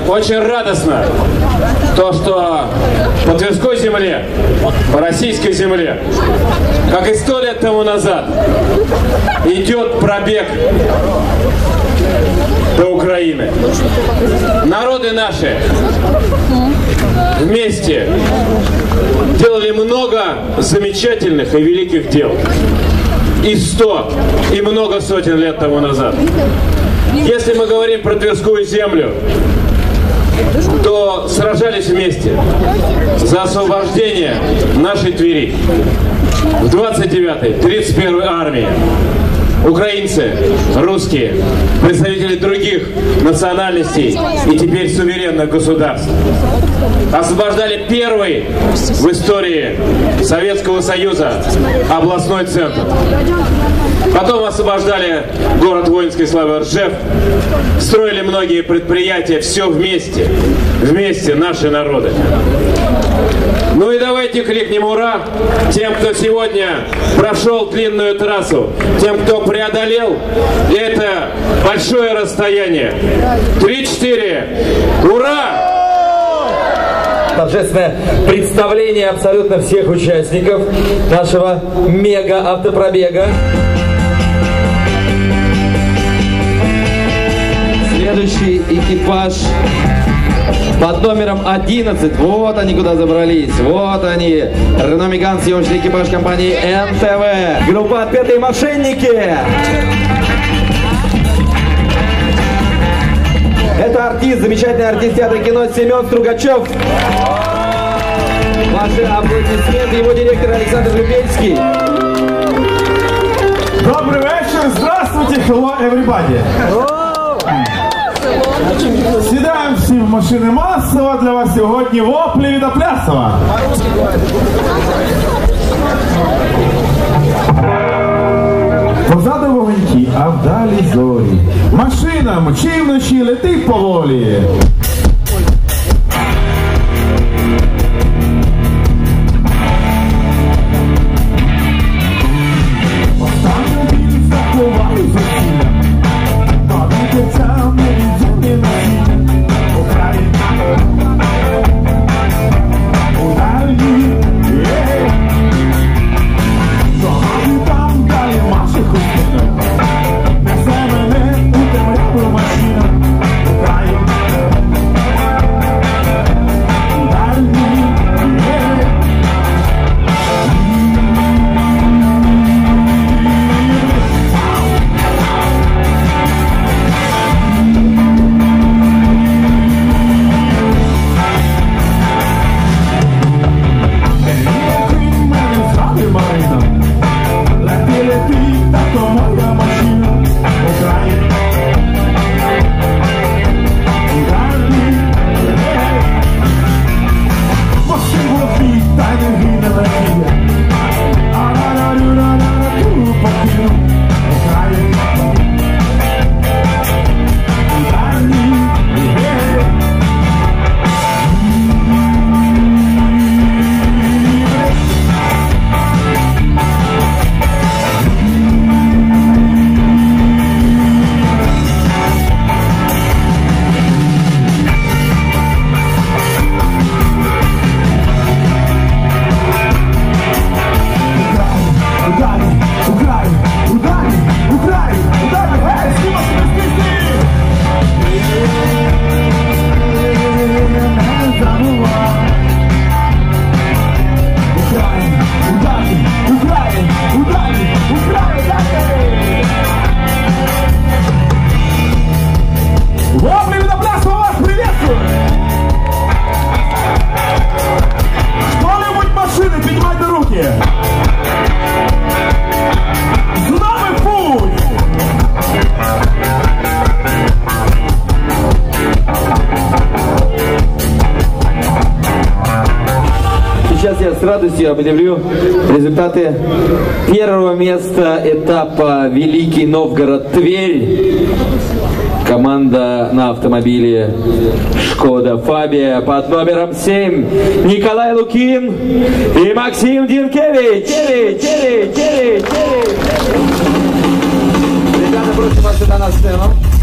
очень радостно то, что по Тверской земле, по российской земле, как и 100 лет тому назад, идет пробег до Украины. Народы наши вместе делали много замечательных и великих дел. И 100, и много сотен лет тому назад. Если мы говорим про Тверскую землю, то сражались вместе за освобождение нашей Твери в 29-й, 31-й армии. Украинцы, русские, представители других национальностей и теперь суверенных государств освобождали первый в истории Советского Союза областной центр. Потом освобождали город воинской славы Ржев, строили многие предприятия, все вместе, вместе наши народы. Ну и давайте крикнем ура тем, кто сегодня прошел длинную трассу, тем, кто преодолел это большое расстояние. 3-4. Ура! Торжественное представление абсолютно всех участников нашего мега-автопробега. Следующий экипаж под номером 11. Вот они куда забрались. Вот они. Renault Megane, съемочный экипаж компании НТВ. Группа «Отпетые мошенники». Это артист, замечательный артист театра кино Семен Стругачев. Ваши аплодисменты, его директор Александр Любельский. Добрый вечер, здравствуйте, hello everybody. Сідаємо всі в машини масово, для вас сьогодні воплі від Аплясова. Позаду вогоньки, а вдалі зорі. Машина мчи вночі, лети поволі. Останню біль заховаю за сіля. Сейчас я с радостью объявлю результаты первого места этапа Великий Новгород-Тверь. Команда на автомобиле Шкода Фабия под номером 7 Николай Лукин и Максим Динкевич. Ребята, просим вас сюда на сцену.